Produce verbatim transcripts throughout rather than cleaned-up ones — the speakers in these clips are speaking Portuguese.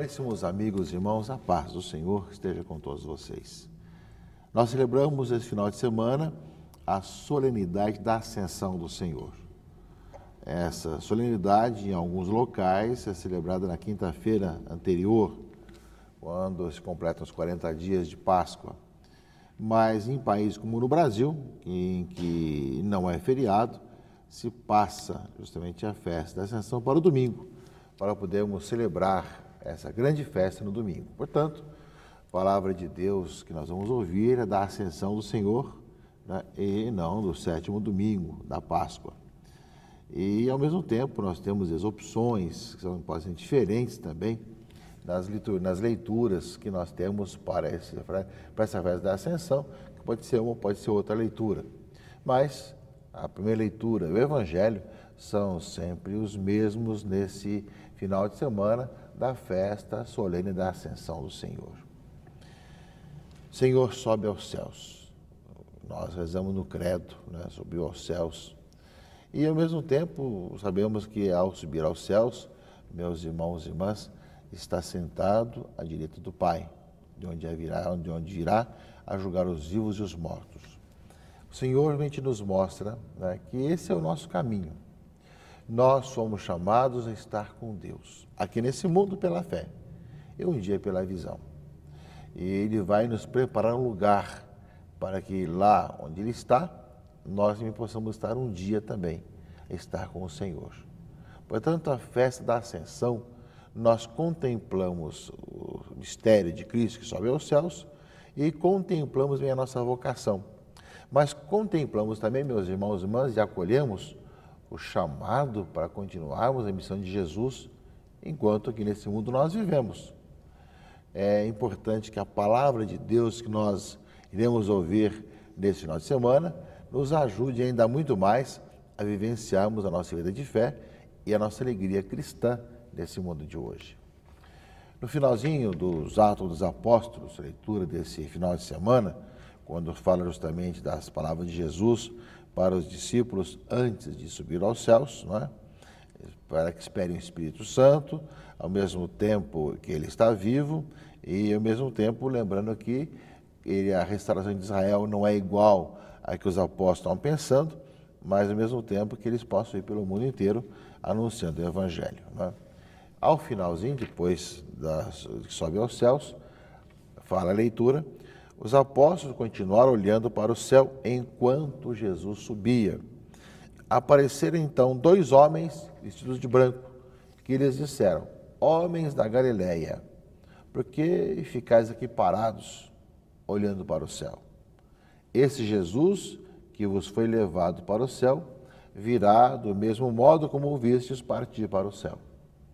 Caríssimos amigos e irmãos, a paz do Senhor esteja com todos vocês. Nós celebramos esse final de semana a solenidade da Ascensão do Senhor. Essa solenidade, em alguns locais, é celebrada na quinta-feira anterior, quando se completam os quarenta dias de Páscoa. Mas em países como no Brasil, em que não é feriado, se passa justamente a festa da Ascensão para o domingo, para podermos celebrar essa grande festa no domingo. Portanto, a palavra de Deus que nós vamos ouvir é da Ascensão do Senhor, né, e não do sétimo domingo da Páscoa. E, ao mesmo tempo, nós temos as opções, que são, podem ser diferentes também, nas, nas leituras que nós temos para, esse, para essa festa da Ascensão, que pode ser uma, pode ser outra leitura. Mas a primeira leitura e o Evangelho são sempre os mesmos nesse final de semana da festa solene da Ascensão do Senhor. O Senhor sobe aos céus. Nós rezamos no credo, né, subiu aos céus. E, ao mesmo tempo, sabemos que, ao subir aos céus, meus irmãos e irmãs, está sentado à direita do Pai, de onde virá, de onde virá a julgar os vivos e os mortos. O Senhor realmente nos mostra, né, que esse é o nosso caminho. Nós somos chamados a estar com Deus, aqui nesse mundo pela fé, e um dia pela visão. E Ele vai nos preparar um lugar para que lá onde Ele está, nós também possamos estar um dia também, estar com o Senhor. Portanto, a festa da Ascensão, nós contemplamos o mistério de Cristo que sobe aos céus e contemplamos bem a nossa vocação. Mas contemplamos também, meus irmãos e irmãs, e acolhemos o chamado para continuarmos a missão de Jesus enquanto aqui nesse mundo nós vivemos. É importante que a palavra de Deus que nós iremos ouvir nesse final de semana nos ajude ainda muito mais a vivenciarmos a nossa vida de fé e a nossa alegria cristã nesse mundo de hoje. No finalzinho dos Atos dos Apóstolos, leitura desse final de semana, quando fala justamente das palavras de Jesus para os discípulos antes de subir aos céus, não é? Para que esperem o Espírito Santo, ao mesmo tempo que ele está vivo, e ao mesmo tempo lembrando que ele, a restauração de Israel não é igual a que os apóstolos estão pensando, mas ao mesmo tempo que eles possam ir pelo mundo inteiro anunciando o Evangelho. Não é? Ao finalzinho, depois das, que sobe aos céus, fala a leitura, os apóstolos continuaram olhando para o céu enquanto Jesus subia. Apareceram então dois homens vestidos de branco, que lhes disseram: homens da Galileia, por que ficais aqui parados, olhando para o céu? Esse Jesus que vos foi levado para o céu, virá do mesmo modo como o vistes partir para o céu.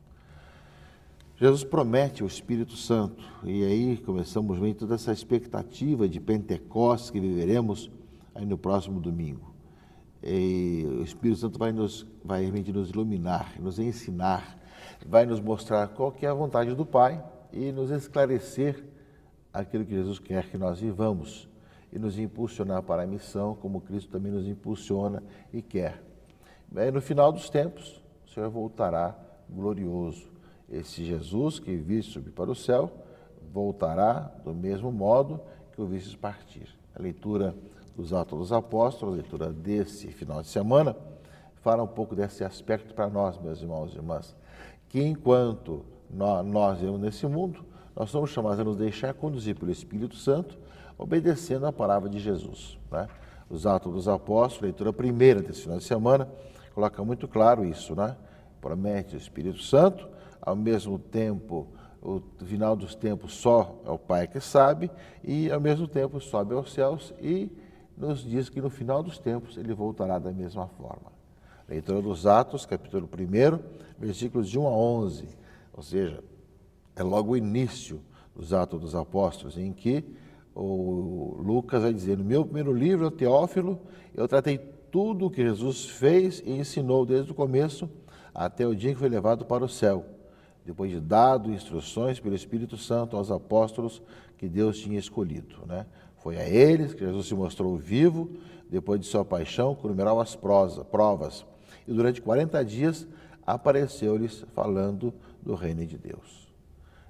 Jesus promete o Espírito Santo, e aí começamos a ver toda essa expectativa de Pentecostes que viveremos aí no próximo domingo. E o Espírito Santo vai nos, vai realmente nos iluminar, nos ensinar, vai nos mostrar qual que é a vontade do Pai e nos esclarecer aquilo que Jesus quer que nós vivamos e nos impulsionar para a missão, como Cristo também nos impulsiona e quer. Aí, no final dos tempos, o Senhor voltará glorioso. Esse Jesus que viste subir para o céu, voltará do mesmo modo que o viste partir. A leitura dos Atos dos Apóstolos, a leitura desse final de semana, fala um pouco desse aspecto para nós, meus irmãos e irmãs, que enquanto nós, nós vivemos nesse mundo, nós somos chamados a nos deixar conduzir pelo Espírito Santo, obedecendo a palavra de Jesus. Né? Os Atos dos Apóstolos, a leitura primeira desse final de semana, coloca muito claro isso, né? Promete o Espírito Santo, ao mesmo tempo, o final dos tempos só é o Pai que sabe, e ao mesmo tempo sobe aos céus e nos diz que no final dos tempos ele voltará da mesma forma. Leitura dos Atos, capítulo um, versículos de um a onze, ou seja, é logo o início dos Atos dos Apóstolos, em que o Lucas vai dizer: no meu primeiro livro, Teófilo, eu tratei tudo o que Jesus fez e ensinou desde o começo até o dia em que foi levado para o céu, depois de dado instruções pelo Espírito Santo aos apóstolos que Deus tinha escolhido. Né? Foi a eles que Jesus se mostrou vivo, depois de sua paixão, com numerosas provas, e durante quarenta dias apareceu-lhes falando do reino de Deus.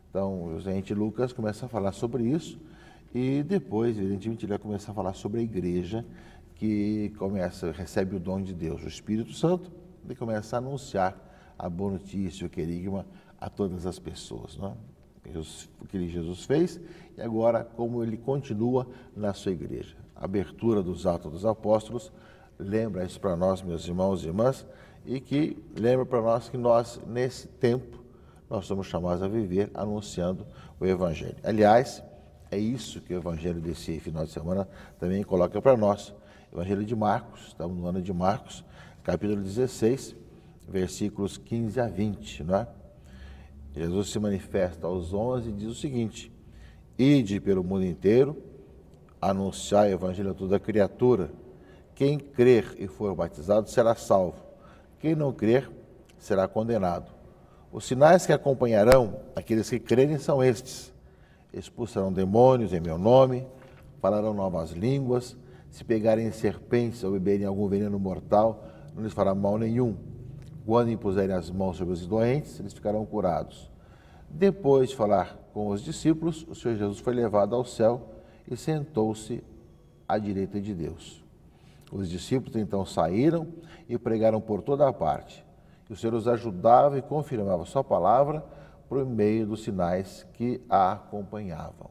Então, o Zé Lucas começa a falar sobre isso e depois, evidentemente, ele vai começar a falar sobre a igreja que começa, recebe o dom de Deus, o Espírito Santo, e começa a anunciar a boa notícia, o querigma a todas as pessoas, não é? Jesus, o que Jesus fez e agora como ele continua na sua igreja. A abertura dos Atos dos Apóstolos lembra isso para nós, meus irmãos e irmãs, e que lembra para nós que nós, nesse tempo, nós somos chamados a viver anunciando o Evangelho. Aliás, é isso que o Evangelho desse final de semana também coloca para nós. Evangelho de Marcos, estamos no ano de Marcos, capítulo dezesseis, versículos quinze a vinte, não é? Jesus se manifesta aos onze e diz o seguinte: ide pelo mundo inteiro, anunciar o Evangelho a toda criatura. Quem crer e for batizado será salvo. Quem não crer será condenado. Os sinais que acompanharão aqueles que crerem são estes: expulsarão demônios em meu nome, falarão novas línguas, se pegarem serpentes ou beberem algum veneno mortal, não lhes fará mal nenhum. Quando impuserem as mãos sobre os doentes, eles ficarão curados. Depois de falar com os discípulos, o Senhor Jesus foi levado ao céu e sentou-se à direita de Deus. Os discípulos então saíram e pregaram por toda a parte. E o Senhor os ajudava e confirmava a sua palavra por meio dos sinais que a acompanhavam.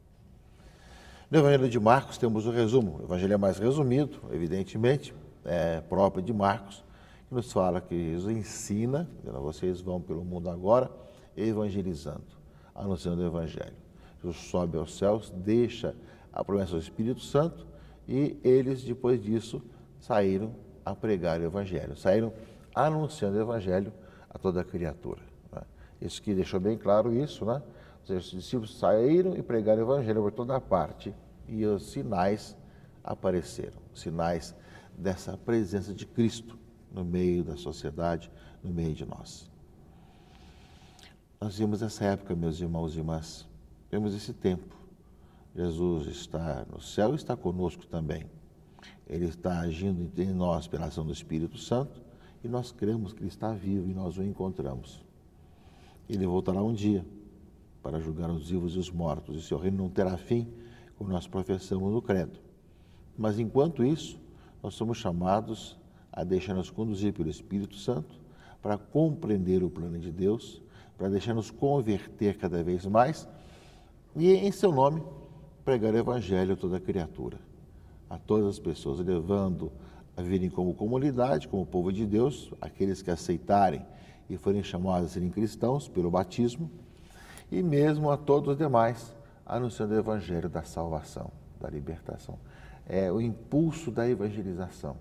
No Evangelho de Marcos temos o resumo. O Evangelho é mais resumido, evidentemente, é próprio de Marcos, que nos fala que Jesus ensina, vocês vão pelo mundo agora, evangelizando, anunciando o Evangelho. Jesus sobe aos céus, deixa a promessa do Espírito Santo e eles, depois disso, saíram a pregar o Evangelho, saíram anunciando o Evangelho a toda a criatura. Né? Isso que deixou bem claro isso, né? Os discípulos saíram e pregaram o Evangelho por toda a parte e os sinais apareceram, sinais dessa presença de Cristo no meio da sociedade, no meio de nós. Nós vimos essa época, meus irmãos e irmãs, vemos esse tempo. Jesus está no céu e está conosco também. Ele está agindo em nós pela ação do Espírito Santo e nós cremos que Ele está vivo e nós o encontramos. Ele voltará um dia para julgar os vivos e os mortos, e seu reino não terá fim, como nós professamos no credo. Mas enquanto isso, nós somos chamados a deixar-nos conduzir pelo Espírito Santo para compreender o plano de Deus, para deixar-nos converter cada vez mais e, em seu nome, pregar o Evangelho a toda criatura, a todas as pessoas, levando a virem como comunidade, como povo de Deus, aqueles que aceitarem e forem chamados a serem cristãos pelo batismo, e mesmo a todos os demais, anunciando o Evangelho da salvação, da libertação. É o impulso da evangelização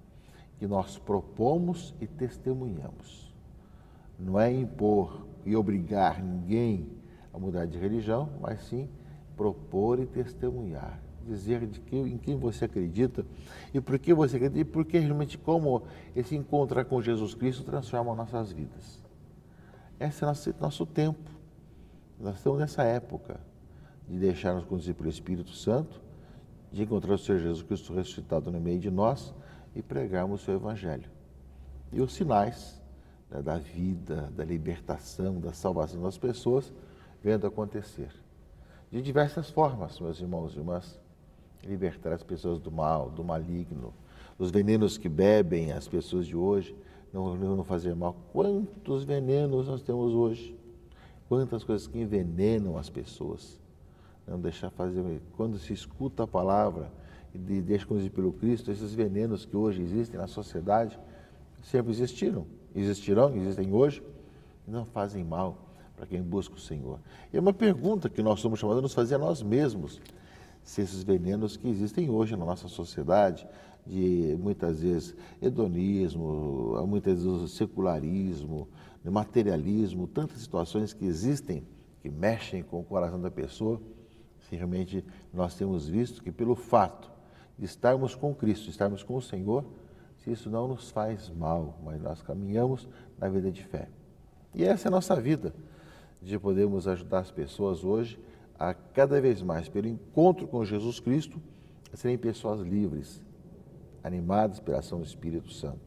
que nós propomos e testemunhamos. Não é impor e obrigar ninguém a mudar de religião, mas sim propor e testemunhar, dizer de que, em quem você acredita e por que você acredita e por que realmente como esse encontro com Jesus Cristo transforma nossas vidas. Esse é nosso, nosso tempo. Nós estamos nessa época de deixar-nos conduzir pelo Espírito Santo, de encontrar o Senhor Jesus Cristo ressuscitado no meio de nós e pregarmos o seu Evangelho. E os sinais, né, da vida, da libertação, da salvação das pessoas, vendo acontecer. De diversas formas, meus irmãos e irmãs, libertar as pessoas do mal, do maligno, dos venenos que bebem as pessoas de hoje, não, não fazer mal. Quantos venenos nós temos hoje? Quantas coisas que envenenam as pessoas. Não deixar fazer. Quando se escuta a palavra e deixa conduzir pelo Cristo, esses venenos que hoje existem na sociedade, sempre existiram, existirão, existem hoje, e não fazem mal para quem busca o Senhor. E é uma pergunta que nós somos chamados a nos fazer a nós mesmos, se esses venenos que existem hoje na nossa sociedade, de muitas vezes hedonismo, muitas vezes secularismo, materialismo, tantas situações que existem, que mexem com o coração da pessoa, se realmente nós temos visto que pelo fato de estarmos com Cristo, estarmos com o Senhor, se isso não nos faz mal, mas nós caminhamos na vida de fé. E essa é a nossa vida, de podermos ajudar as pessoas hoje a cada vez mais, pelo encontro com Jesus Cristo, a serem pessoas livres, animadas pela ação do Espírito Santo.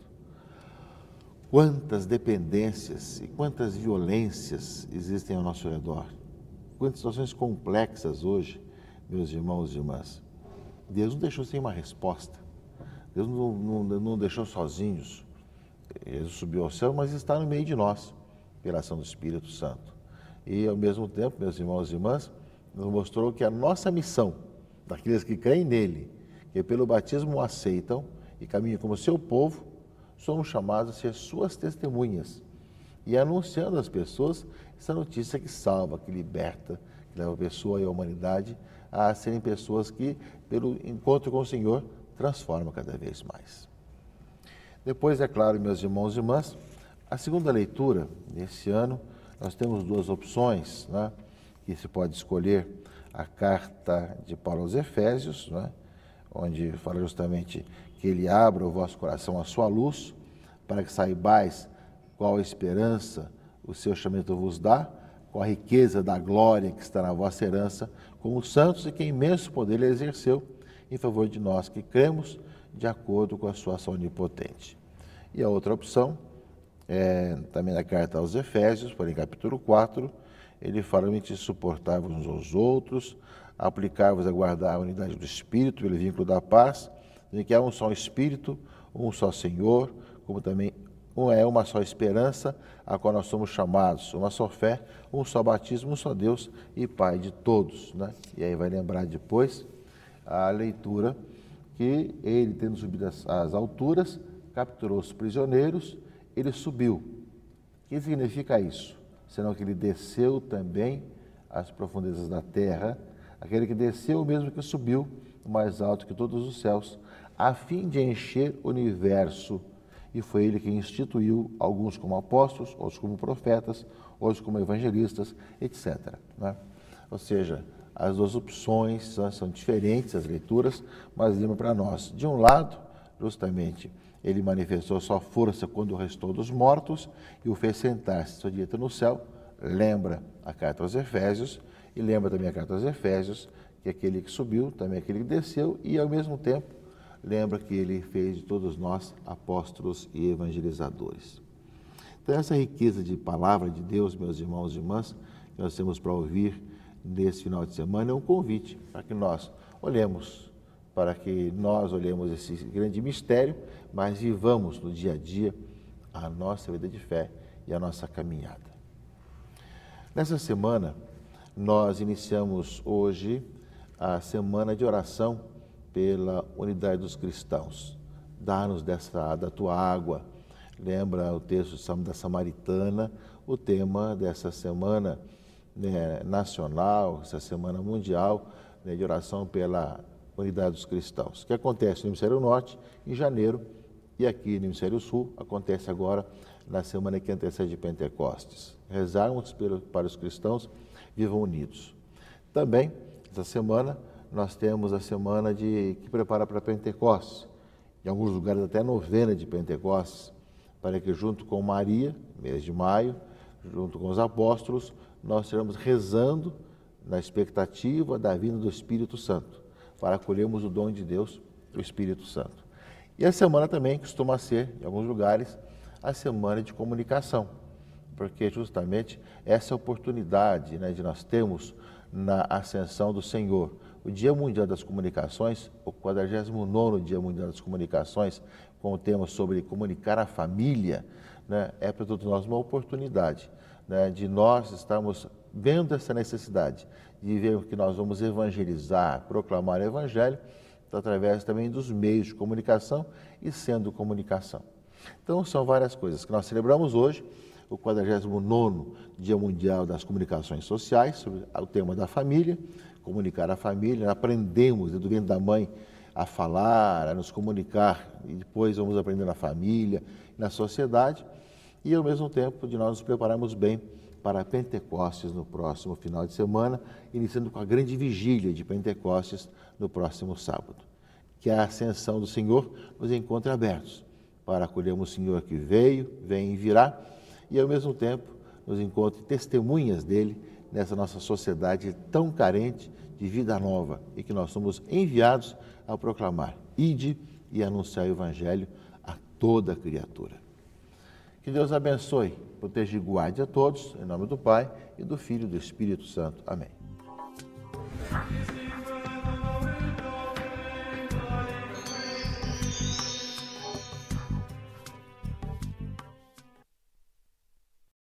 Quantas dependências e quantas violências existem ao nosso redor. quantas situações complexas hoje, meus irmãos e irmãs. Deus não deixou sem uma resposta. Deus não, não, não deixou sozinhos. Jesus subiu ao céu, mas está no meio de nós, pela ação do Espírito Santo. E, ao mesmo tempo, meus irmãos e irmãs, nos mostrou que a nossa missão, daqueles que creem nele, que pelo batismo o aceitam e caminham como seu povo, somos chamados a ser suas testemunhas e anunciando às pessoas essa notícia que salva, que liberta, que leva a pessoa e a humanidade a serem pessoas que, pelo encontro com o Senhor, transformam cada vez mais. Depois, é claro, meus irmãos e irmãs, a segunda leitura desse ano, nós temos duas opções, né, que se pode escolher: a carta de Paulo aos Efésios, né, onde fala justamente que ele abra o vosso coração à sua luz, para que saibais qual a esperança o seu chamamento vos dá, qual a riqueza da glória que está na vossa herança, como os santos, e que imenso poder ele exerceu em favor de nós que cremos, de acordo com a sua ação onipotente. E a outra opção, é, também na carta aos Efésios, porém capítulo quatro, ele fala de suportar-vos uns aos outros, aplicar-vos a guardar a unidade do Espírito pelo vínculo da paz, em que há um só Espírito, um só Senhor, como também é uma só esperança, a qual nós somos chamados, uma só fé, um só batismo, um só Deus e Pai de todos. Né? E aí vai lembrar depois a leitura que ele, tendo subido as, as alturas, capturou os prisioneiros, ele subiu. O que significa isso? Senão que ele desceu também às profundezas da terra, aquele que desceu mesmo que subiu, mais alto que todos os céus, a fim de encher o universo. E foi ele que instituiu alguns como apóstolos, outros como profetas, outros como evangelistas, etcétera. Né? Ou seja, as duas opções são, são diferentes, as leituras, mas lembra para nós. De um lado, justamente, ele manifestou sua força quando restou dos mortos e o fez sentar-se à sua direita no céu. Lembra a carta aos Efésios e lembra também a carta aos Efésios, que aquele que subiu, também aquele que desceu, e ao mesmo tempo lembra que ele fez de todos nós apóstolos e evangelizadores. Então, essa riqueza de palavra de Deus, meus irmãos e irmãs, que nós temos para ouvir nesse final de semana, é um convite para que nós olhemos, para que nós olhemos esse grande mistério, mas vivamos no dia a dia a nossa vida de fé e a nossa caminhada. Nessa semana, nós iniciamos hoje a semana de oração pela unidade dos cristãos. Dá-nos dessa, da tua água. Lembra o texto da Samaritana, o tema dessa semana, né, nacional, essa semana mundial, né, de oração pela unidade dos cristãos, que acontece no Hemisfério Norte em janeiro e aqui no Hemisfério Sul acontece agora na semana que antecede Pentecostes. Rezarmos pelo, para os cristãos vivam unidos. Também, essa semana, nós temos a semana de, que prepara para Pentecostes, em alguns lugares até a novena de Pentecostes, para que junto com Maria, mês de maio, junto com os apóstolos, nós estaremos rezando na expectativa da vinda do Espírito Santo, para acolhermos o dom de Deus, o Espírito Santo. E a semana também costuma ser, em alguns lugares, a semana de comunicação, porque justamente essa oportunidade, né, de nós termos na ascensão do Senhor, o Dia Mundial das Comunicações, o quadragésimo nono Dia Mundial das Comunicações, com o tema sobre comunicar a família, né, é para todos nós uma oportunidade, né, de nós estarmos vendo essa necessidade, de ver que nós vamos evangelizar, proclamar o Evangelho, através também dos meios de comunicação e sendo comunicação. Então, são várias coisas que nós celebramos hoje, o quadragésimo nono Dia Mundial das Comunicações Sociais, sobre o tema da família, comunicar a família, aprendemos do ventre da mãe a falar, a nos comunicar, e depois vamos aprender na família, na sociedade, e ao mesmo tempo de nós nos prepararmos bem para Pentecostes no próximo final de semana, iniciando com a grande vigília de Pentecostes no próximo sábado. Que a ascensão do Senhor nos encontre abertos para acolhermos o Senhor que veio, vem e virá, e ao mesmo tempo nos encontre testemunhas dele nessa nossa sociedade tão carente de vida nova e que nós somos enviados a proclamar: ide e anunciar o Evangelho a toda criatura. Que Deus abençoe, proteja e guarde a todos, em nome do Pai, e do Filho e do Espírito Santo. Amém.